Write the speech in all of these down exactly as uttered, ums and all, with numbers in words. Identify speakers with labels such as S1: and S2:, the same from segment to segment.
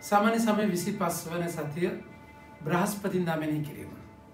S1: සාමාන්‍ය සමය විසිපස් වන සතිය බ්‍රහස්පතින්දා මෙනෙහි කිරීම.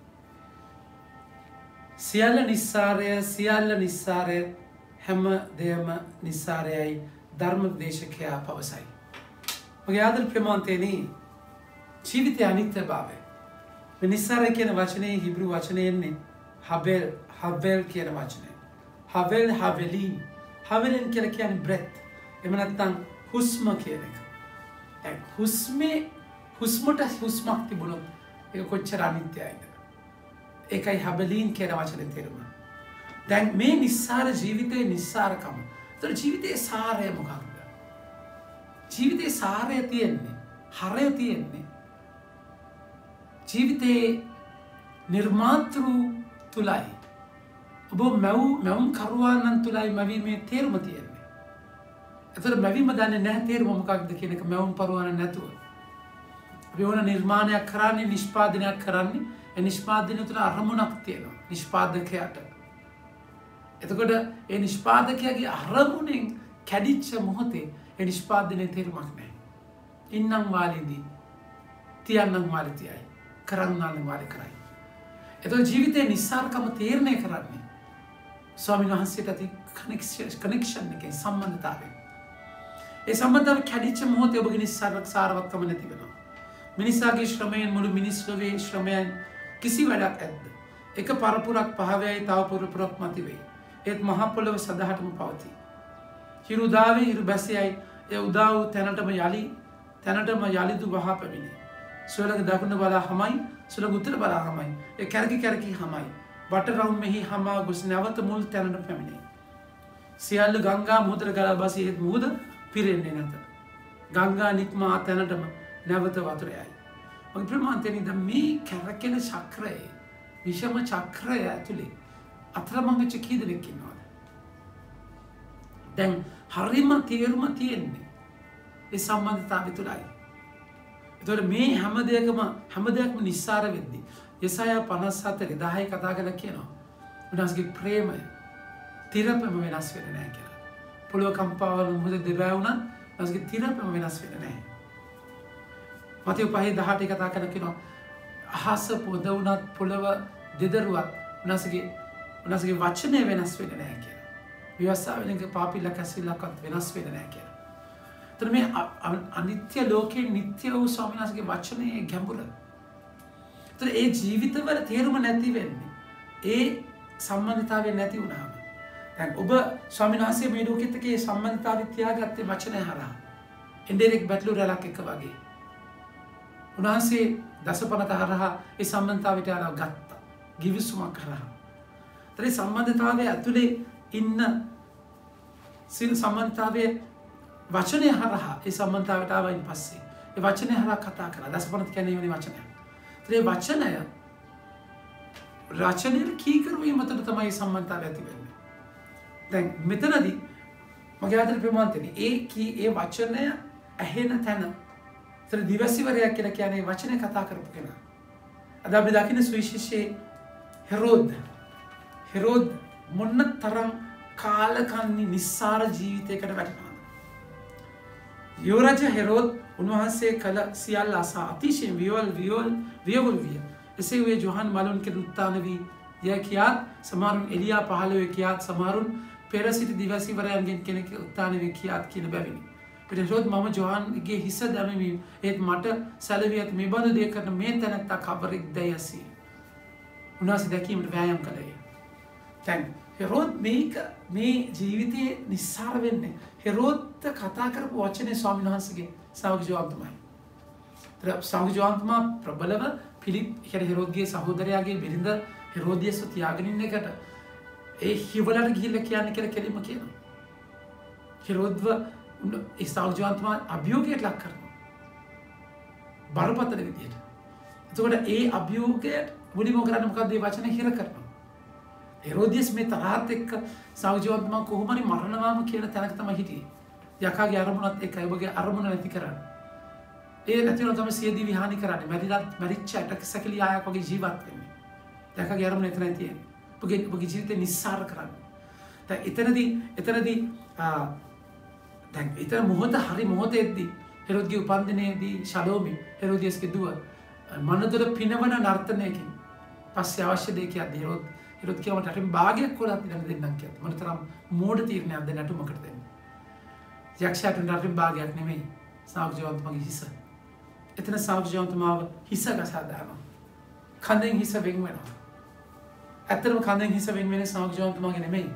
S1: සියල්ල නිස්සාරය සියල්ල නිස්සාරය හැම දෙයම නිස්සාරයයි ධර්මදේශකයා පවසයි. මගේ ආදර ප්‍රමාන්තයනි ජීවිතය අනිත්‍යභාවය. මේ නිස්සාරය කියන වචනේ හිබ්‍රු වචනේ එන්නේ හබෙල් හබෙල් කියන වචනේ. හබෙල් හබෙලීන් හබෙලෙන් කියලා කියන්නේ බ්‍රෙත්. එහෙම නැත්නම් හුස්ම කියන එක. දැන් හුස්මේ හුස්මට හුස්මක් තිබුණොත් ඒක කොච්චර අනිත්‍යයිද? ඒකයි හබෙලීන් කියන වචනේ තේරුම. දැන් මේ නිස්සාර ජීවිතයේ නිස්සාරකම. ඒතර ජීවිතයේ සාරය මොකක්ද? ජීවිතයේ සාරය තියෙන්නේ, හරය තියෙන්නේ ජීවිතයේ නිර්මාතෘ තුලයි. ඔබ මැව් මැවුම් කරුවානන් තුලයි මැවීමේ තේරුම තියෙන්නේ. ඒතර මැවීම දන්නේ නැහැ තේරුම මොකක්ද කියන එක මැවුම් පරුවානන් නැතුව. අපි ඕන නිර්මාණයක් කරන්නේ නිෂ්පාදනයක් කරන්නේ ඒ නිෂ්පාදනය තුළ අරමුණක් තියෙනවා නිෂ්පාදකයාට. එතකොට ඒ නිෂ්පාදකයාගේ අරමුණෙන් කැඩිච්ච මොහොතේ ඒ නිෂ්පාදනයේ තේරුමක් නැහැ. ඉන්නම් වාලේදී තියන්නම් වාලේ තියයි කරන්නම් වාලේ කරයි. එතකොට ජීවිතේ නිස්සාරකම තීරණය කරන්නේ ස්වාමීන් වහන්සේට ඇති කනෙක්ෂන් එකේ සම්බන්ධතාවය. ඒ සම්බන්ධතාවය කැඩිච්ච මොහොතේ ඔබගේ නිස්සාරක සාරවත්කම නැති වෙනවා. මිනිසාගේ ශ්‍රමයෙන් මුළු මිනිස් ලෝකයේ ශ්‍රමයන් කිසි වැඩක් ඇද්ද? එක පරපුරක් පහවැයි තව පරපුරක් මත වෙයි. ඒත් මහ පොළොව සදාහටම පවතී. හිරු දාවේ හිරු බැසයයි ඒ උදා වූ තැනටම යලි තැනටම යලිදු වහා පැමිණේ. සුවලක දකුණ බලා හමයි සුවලක උත්තර බලා හමයි. ඒ කැරකි කැරකි හමයි. වටරවුම් මෙහි හමා ගොස් නැවත මුල් තැනට පැමිණේ. සියල්ල ගංගා මුහුදට ගලා බසී ඒත් මුහුද පිරෙන්නේ නැත. ගංගා නික්මා තැනටම නැවත වතුර යයි. මගේ ප්‍රමාන්තයනි දැන් මේ කැරකෙන චක්‍රයේ විෂම චක්‍රය ඇතුලේ අතරමං වෙච්ච කී දෙනෙක් ඉන්නවද? දැන් හරිම තේරුම තියෙන්නේ ඒ සම්බන්ධතාවය තුළයි. ඒතකොට මේ හැම දෙයකම හැම දෙයක්ම නිස්සාර වෙද්දී යසායා පනස් හතර දහය කතා කරලා කියනවා උන්වහන්සේගේ ප්‍රේමය තිරපෙම වෙනස් වෙන්නේ නැහැ කියලා. පොළොව කම්පාවන මොහොතේ දෙබෑ වුණා උන්වහන්සේගේ තිරපෙම වෙනස් වෙන්නේ නැහැ. මතේ පහේ දහට කතා කරලා කියනවා අහස පොද වුණත් පොළොව දෙදරුවත් උන්වහන්සේගේ උන්වහන්සේගේ වචනේ වෙනස් වෙන්නේ නැහැ කියලා. විවස්සාවෙලක පාපිලා කැසිලක්වත් වෙනස් වෙන්නේ නැහැ කියලා. එතන මේ අනිත්‍ය ලෝකේ නිට්ටය වූ ස්වාමීන් වහන්සේගේ වචනේ ගැඹුර. එතන ඒ ජීවිතවල තේරුම නැති වෙන්නේ ඒ සම්බන්ධතාවය නැති වුණාම. දැන් ඔබ ස්වාමීන් වහන්සේ මේ ලෝකෙත් එක්ක ඒ සම්බන්ධතාවය තියාගත්තේ වචනේ හරහා. ඉන්ඩිරෙක්ට් බැටලු රැලක් එක වගේ. උන්වහන්සේ දසපනත හරහා ඒ සම්බන්ධතාවයට ආව ගත්තා. ගිවිසුමක් හරහා. ඒ සම්බන්ධතාවය ඇතුලේ ඉන්න සිල් සම්බන්ධතාවයේ වචනය හරහා ඒ සම්බන්ධතාවයට ආවයින් පස්සේ ඒ වචනය හරහා කතා කරා. දසපනත කියන්නේ මේ වචනය. ඒ වචනය රචනයේ කීකරුවීම මත තමයි සම්බන්ධතාවය ඇති වෙන්නේ. දැන් මෙතනදී මගේ ආදර ප්‍රමාන්තනේ ඒ කී ඒ වචනය ඇහෙන තැන තර දිවසිවරයක් කියලා කියන්නේ වචනය කතා කරපු කෙනා. අද අපි දකින්න සුවිශේෂී හෙරෝද් හෙරෝද් මොන්න තරම් කාලකන්ණි නිස්සාර ජීවිතයකට වැටෙනවද? යුවරජ හෙරෝද් උන්වහන්සේ කළ සියල්ල අසා අතිශයින් වියවල් වියවල් වියවල් විය. එසේ වූ යොහන් මලුන් කෙරෙහි උත්තාන වී යයි කියාත් සමහරුන් එලියා පහළ වේ කියාත් සමහරුන් පෙර සිටි දිවසිවරයන්ගෙන් කෙනෙක් උත්තාන වේ කියාත් කියන බැවිනි. හෙරෝද් මම යොහන්ගේ හිස දැමීම ඒත් මට සැලවියත් මේ බඳු දෙයක් කරන මේ තැනත්තා කවරෙක් දැයසි. උන්වහන්සේ දැකීමට වෑයම් කළේ. දැන් හෙරෝද් මේක මේ ජීවිතයේ නිස්සාර වෙන්නේ හෙරෝද්ට කතා කරපු වචනේ ස්වාමීන් වහන්සේගේ ශ්‍රාවක ජෝන්තුමයි. ශ්‍රාවක ජෝන්තුමා ප්‍රබලව පිලිප් කියන හෙරෝද්ගේ සහෝදරයාගේ බිරිඳ හෙරෝදියස්ව තියාගෙන ඉන්න එකට ඒ හිවලට ගිහිල්ලා කියන්නේ කියලා කෙලින්ම කියනවා. හෙරෝද්ව ඒ ශ්‍රාවක ජෝන්තුමා අභියෝගයට ලක් කරනවා. බරපතල විදියට. එතකොට ඒ අභියෝගයට මුලින්ම කරන්නේ මොකද්ද? මේ වචනේ හිර කරනවා. හෙරෝදියස් මේ තරහත් එක්ක සෞජෝත්මා කොහොම හරි මරණවාම කියන තැනක තමයි හිටියේ. යකාගේ අරමුණත් එක්කයි ඔබගේ අරමුණ නැති කරන්නේ. ඒ නැතිව තමයි සියදී විහානි කරන්නේ. මැරිලා මැරිච්ච ඇටක සැකලි ආයක් වගේ ජීවත් වෙන්නේ. යකාගේ අරමුණ එතනයි තියෙන්නේ. ඔබගේ ඔබගේ ජීවිතේ නිස්සාර කරන්නේ. දැන් එතනදී එතනදී දැන් ඊතර මොහොත හරි මොහොතෙද්දී හෙරොද්ගේ උපන්දිනයේදී ශලෝමි හෙරෝදියස්ගේ දුව මනදොර පිනවන නර්තනයකින් පස්සේ අවශ්‍ය දේ කියද්දී හෙරොද් හෙරොද් කියව මට රටින් භාගයක් කොලත් ඉන්න දෙන්නම් කියලා. මට තරම් මෝඩ තීරණයක්ද නටුමකට දෙන්න. යක්ෂයාට රටින් භාගයක් නෙමෙයි සාවජවන්තුමාගේ හිස. එතන සාවජවන්තුමාව හිස ගසා දානවා. කඳෙන් හිස වෙන් වෙනවා. ඇත්තටම කඳෙන් හිස වෙන් වෙන්නේ සාවජවන්තුමාගේ නෙමෙයි.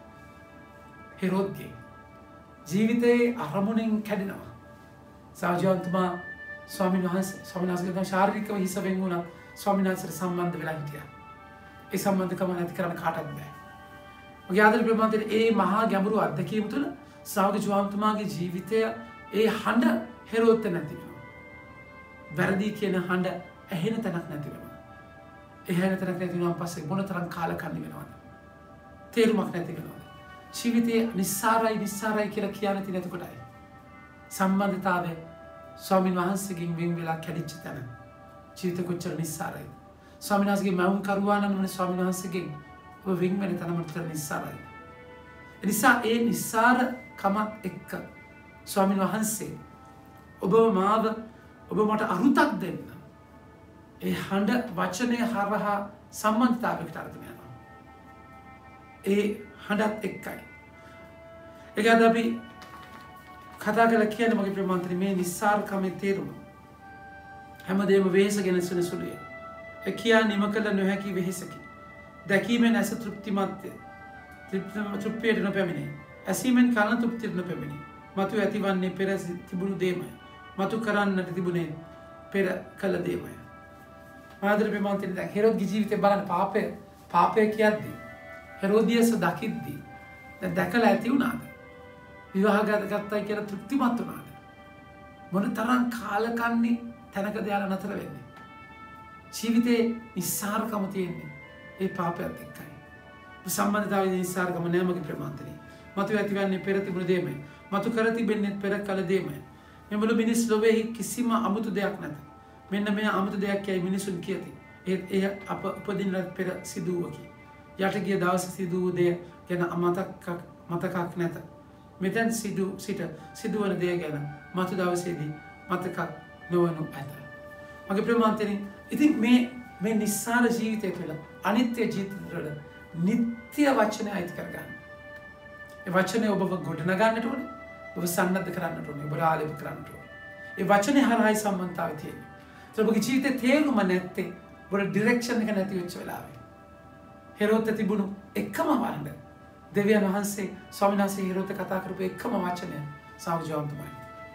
S1: හෙරොද්ගේ ජීවිතයේ අරමුණෙන් කැඩෙනවා. සාවජවන්තුමා ස්වාමීන් වහන්සේ ස්වාමීන් වහන්සේගෙන් ශාරීරිකව හිස වෙන් වුණා. ස්වාමීන් වහන්සේට සම්බන්ධ වෙලා හිටියා. ඒ සම්බන්ධකම නැති කරන්න කාටවත් බෑ. ඔය ආදර ප්‍රමාණයට ඒ මහා ගැඹුරු අත්දැකීම තුළ සාවජවන්තුමාගේ ජීවිතය ඒ හඬ හෙරොද්ට නැති වෙනවා. වැරදි කියන හඬ ඇහෙන තැනක් නැති වෙනවා. ඇහෙන තැනක් නැති වුණාන් පස්සේ මොනතරම් කාලකන්ණි වෙනවද? තේරුමක් නැති වෙනවද? ජීවිතේ නිස්සාරයි නිස්සාරයි කියලා කියන්නේ නැති නැති කොටයි. සම්බන්ධතාවය ස්වාමීන් වහන්සේගෙන් වෙන් වෙලා කැඩිච්ච තැන. ජීවිත කොච්චර නිස්සාරයිද? ස්වාමීන් වහන්සේගේ මවුන් කරුවානන් වන ස්වාමීන් වහන්සේගෙන් ඔබ වෙන් වෙන තැන මොකටද නිස්සාරයි? ඒ නිසා ඒ නිස්සාර කමත් එක්ක ස්වාමීන් වහන්සේ ඔබ මාව ඔබ මට අරුතක් දෙන්න. ඒ හඬ වචනය හරහා සම්බන්ධතාවයකට අරගෙන යනවා. ඒ හඬත් එක්කයි. ඒක අද අපි කතා කරලා කියන්නේ මගේ ප්‍රමාන්තරි මේ නිස්සාරකමේ තේරුම. හැමදේම වෙහෙසගෙන සුළු සුළුය. ඒ කියා නිම කළ නොහැකි වෙහෙසකි. දැකීමෙන් ඇස තෘප්තිමත්ය. තෘප්තියට නොපැමිණේ. ඇසීමෙන් කන තෘප්තියට නොපැමිණේ. මතු ඇතිවන්නේ පෙර තිබුණු දේමය. මතු කරන්නට තිබුණේ පෙර කළ දේමය. ආදර ප්‍රමාන්තරි දැන් හෙරොද්ගේ ජීවිතේ බලන්න පාපය පාපය කියද්දී හෙරෝදියස් දකිද්දී දැන් දැකලා ඇති වුණාද? විවාහගත ගත්තයි කියලා තෘප්තිමත් වුණාද? මොන තරම් කාලකන්ණි තැනකද යාලා නතර වෙන්නේ? ජීවිතේ නිස්සාරකම තියෙන්නේ ඒ පාපයත් එක්කයි. සම්බන්ධතාවයේ නිස්සාරකම නෑ මගේ ප්‍රමාන්තරි. මතු ඇතිවන්නේ පෙර තිබුණු දෙයමයි. මතු කර තිබෙන්නේ පෙර කළ දෙයමයි. මෙමුළු මිනිස් ලෝකෙහි කිසිම අමුතු දෙයක් නැත. මෙන්න මේ අමුතු දෙයක් කියයි මිනිසුන් කියති. ඒ එය අප උපදින්නට පෙර සිදු වූවකි. යට ගිය දවසේ සිදු වූ දෙය ගැන මතකක් මතකක් නැත. මෙතෙන් සිදු සිට සිදුවන දෙය ගැන මතු දවසේදී මතකක් නොවනු ඇත. මගේ ප්‍රමාන්තරි ඉතින් මේ මේ නිස්සාර ජීවිතය තුළ අනිත්‍ය ජීවිතය තුළ නිත්‍ය වචනය අයිති කරගන්න. ඒ වචනය ඔබව ගොඩනගන්නට ඕනේ. ඔබ සන්නද්ධ කරන්නට ඕනේ. ඔබ ආලේප කරන්නට ඕනේ. ඒ වචනේ හරහායි සම්බන්ධතාවය තියෙන්නේ. ඒක ඔබගේ ජීවිතේ තේරුම නැත්තේ ඔබ ඩිරෙක්ෂන් එක නැති වෙච්ච වෙලාවේ. හෙරොද්ට තිබුණු එකම වරද දෙවියන් වහන්සේ ස්වාමීන් වහන්සේ හෙරොද්ට කතා කරපු එකම වචනය සාවජවන්තුමයි.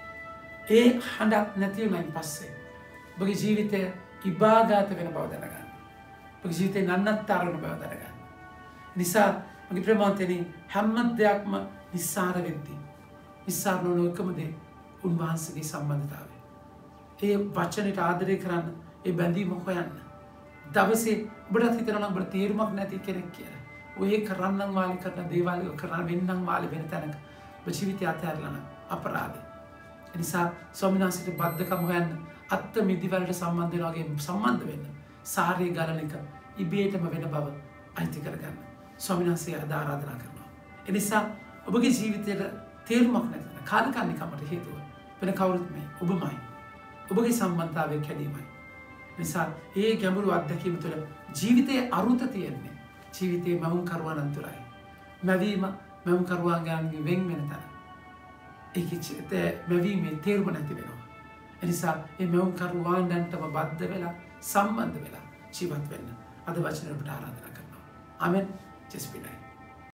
S1: ඒ හඬක් නැති වුණායින් පස්සේ ඔබගේ ජීවිතය ඉබාදාත වෙන බව දැනගන්න. ඔබගේ ජීවිතේ නන්නත්තර වෙන බව දැනගන්න. නිසා මගේ ප්‍රමාන්තෙනි හැම දෙයක්ම නිස්සාර වෙද්දී නිස්සාර නොවන එකම දේ උන්වහන්සේගේ සම්බන්ධතාවය. ඒ වචනෙට ආදරය කරන්න, ඒ බැඳීම හොයන්න. දවසේ ඔබට හිතනවා නම් ඔබට තේරුමක් නැති කෙනෙක් කියලා. ඔය කරන්නම් වාලි කරන දේවල් කරන වෙන්නම් වාලි වෙන තැනක ඔබ ජීවිතය අතහැරලා නම් අපරාධය. ඒ නිසා ස්වාමීන් වහන්සේට බද්ධකම් හොයන්න, අත්ත මිදි වලට සම්බන්ධ වෙනවා වගේ සම්බන්ධ වෙන්න. සාරේ ගලන එක ඉබේටම වෙන බව අයිති කරගන්න. ස්වාමීන් වහන්සේ අද ආරාධනා කරනවා. ඒ නිසා ඔබගේ ජීවිතයට තේරුමක් නැති වෙන කාලකන්නිකමට හේතුව වෙන කවුරුත් නෙමෙයි ඔබමයි. ඔබගේ සම්බන්ධතාවය කැඩීමයි. නිසා ඒ ගැඹුරු අත්දැකීම තුළ ජීවිතයේ අරුත තියෙන්නේ ජීවිතයේ මවුන් කරුවානන් තුළයි. මැවීම මවුන් කරුවාන්ගෙන් වෙන් වෙන තැන. ඒකේ මැවීමේ තේරුම නැති වෙනවා. ඒ නිසා මේ මවුන් කරුවාන්ටම බද්ධ වෙලා සම්බන්ධ වෙලා ජීවත් වෙන්න අද වචන වලට ආරාධනා කරනවා. ආමෙන්. ජෙස්පිනයි.